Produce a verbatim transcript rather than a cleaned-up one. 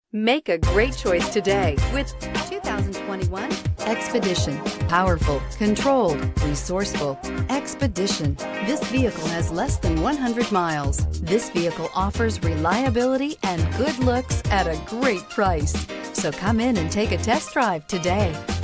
Make a great choice today with two thousand twenty-one Expedition. Powerful, controlled, resourceful. Expedition. This vehicle has less than one hundred miles. This vehicle offers reliability and good looks at a great price. So come in and take a test drive today.